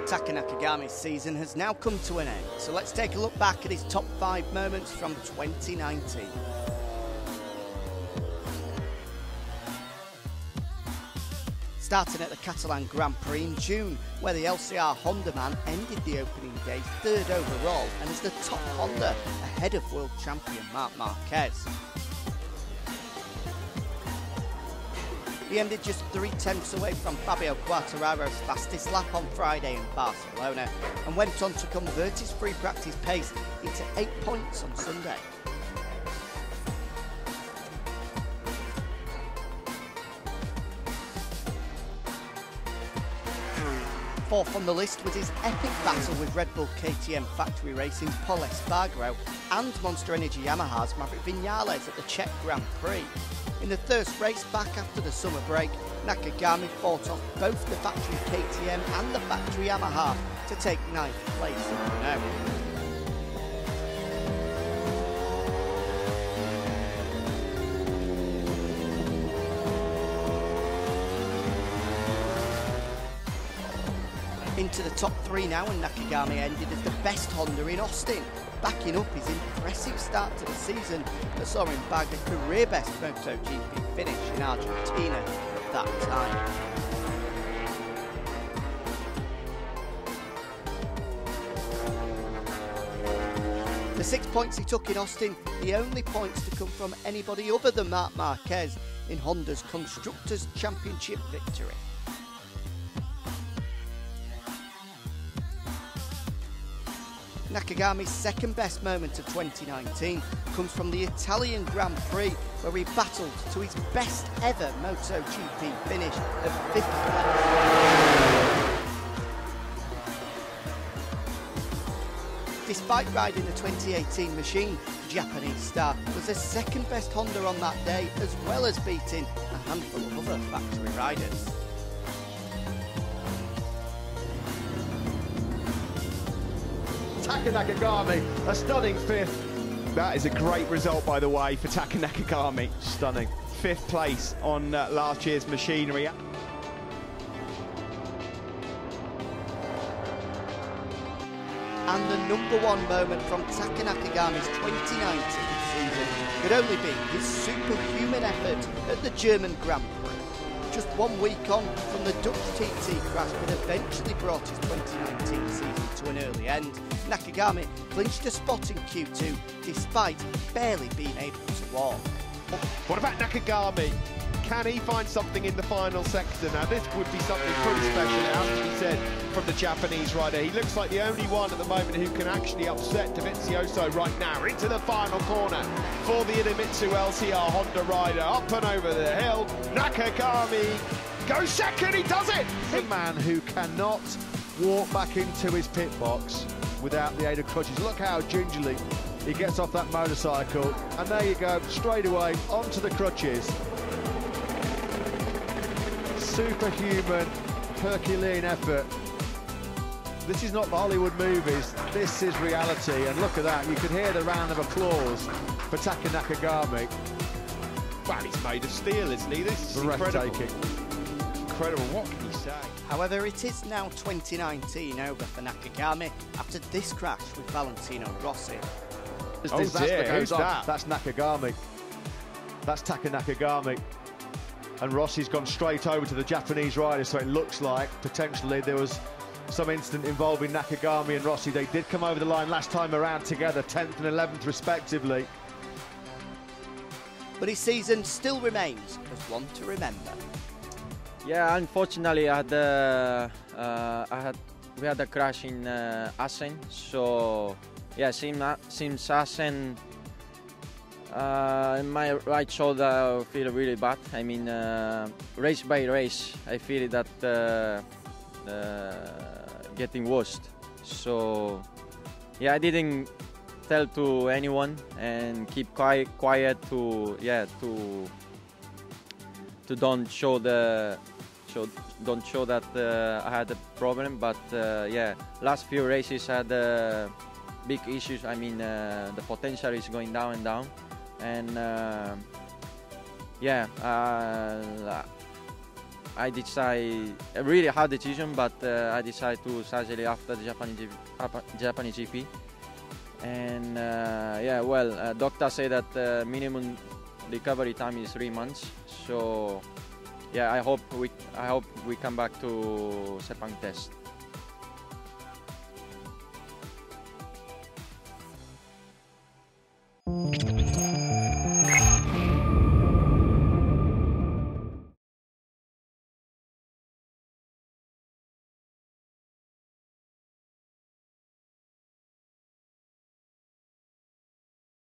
Takaaki Nakagami's season has now come to an end, so let's take a look back at his top 5 moments from 2019. Starting at the Catalan Grand Prix in June, where the LCR Honda man ended the opening day 3rd overall and is the top Honda ahead of world champion Marc Marquez. He ended just 3/10 away from Fabio Quartararo's fastest lap on Friday in Barcelona and went on to convert his free practice pace into 8 points on Sunday. Fourth on the list was his epic battle with Red Bull KTM Factory Racing's Pol Espargaro and Monster Energy Yamaha's Maverick Viñales at the Czech Grand Prix. In the first race back after the summer break, Nakagami fought off both the factory KTM and the factory Yamaha to take 9th place in Renault. Into the top 3 now, and Nakagami ended as the best Honda in Austin, backing up his impressive start to the season that saw him bag a career best MotoGP finish in Argentina at that time. The 6 points he took in Austin, the only points to come from anybody other than Marc Marquez in Honda's Constructors' Championship victory. Nakagami's second best moment of 2019 comes from the Italian Grand Prix, where he battled to his best ever MotoGP finish of 5th place. Despite riding the 2018 machine, the Japanese star was the second best Honda on that day, as well as beating a handful of other factory riders. Takaaki Nakagami, a stunning 5th. That is a great result, by the way, for Takaaki Nakagami. Stunning. 5th place on last year's machinery. And the #1 moment from Takaaki Nakagami's 2019 season could only be his superhuman effort at the German Grand Prix. Just 1 week on from the Dutch TT crash that eventually brought his 2019 season to an early end, Nakagami clinched a spot in Q2 despite barely being able to walk. What about Nakagami? Can he find something in the final sector? Now this would be something pretty special, it has to be said, from the Japanese rider. He looks like the only one at the moment who can actually upset Dovizioso right now. Into the final corner for the Idemitsu LCR Honda rider. Up and over the hill, Nakagami goes second, he does it! A man who cannot walk back into his pit box without the aid of crutches. Look how gingerly he gets off that motorcycle, and there you go, straight away onto the crutches. Superhuman, Herculean effort. This is not the Hollywood movies, this is reality, and look at that, you can hear the round of applause for Takaaki Nakagami. Well, he's made of steel, isn't he? This is breathtaking. Incredible, what can you say? However, it is now 2019 over for Nakagami after this crash with Valentino Rossi. There's Oh disaster dear, goes who's on. that? That's Nakagami. That's Takaaki Nakagami. And Rossi's gone straight over to the Japanese rider, so it looks like potentially there was some incident involving Nakagami and Rossi. They did come over the line last time around together, 10th and 11th respectively. But his season still remains as one to remember. Yeah, unfortunately, we had a crash in Assen. So yeah, since Assen, my right shoulder I feel really bad. I mean, race by race, I feel that getting worse. So yeah, I didn't tell to anyone and keep quiet to don't show that I had a problem. But yeah, last few races had big issues. I mean, the potential is going down and down, and yeah, I decide a really hard decision, but I decided to surgery after the Japanese GP. And yeah, well, doctor say that minimum recovery time is 3 months. So yeah, I hope we come back to Sepang test.